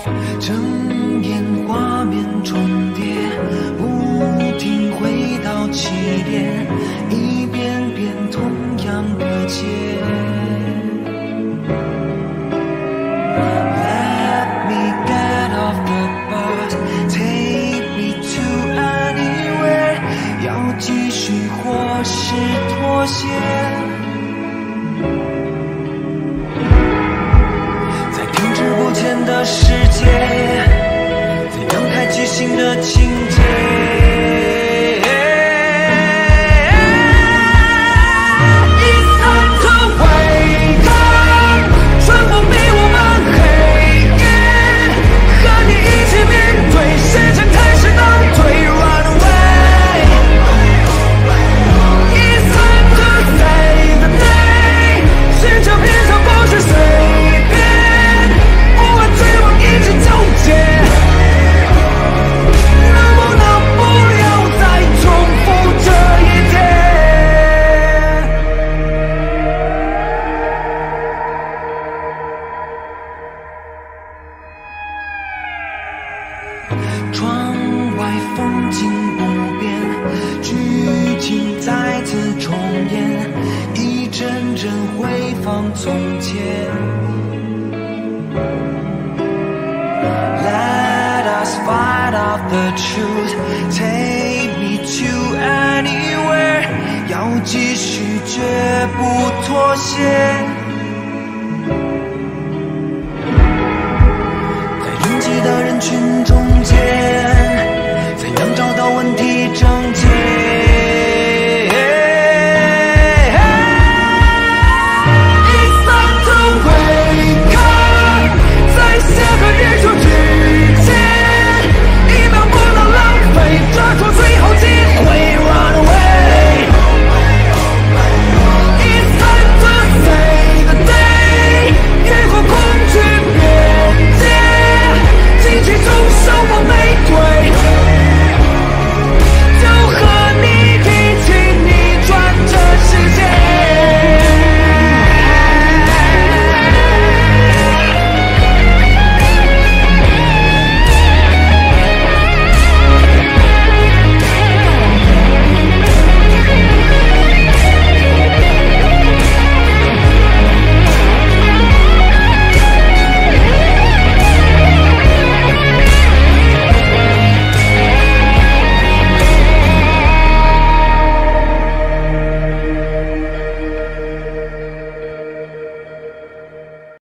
睁眼画面重叠，不停回到起点，一遍遍同样的街。Let me get off the bus, take me to anywhere， 要继续或是妥协。不见的世界，在等待即兴的情节。It's time to wake up， 穿过迷雾漫黑夜，和你一起面对时间开始倒退 ，Run away。It's time to save the day， 寻找偏向不是随便。追望一直纠结，能不能不要再重复这一天？窗外风景不变，剧情再次重演，一阵阵回放从前。Fight out the truth, take me to anywhere， 要继续绝不妥协。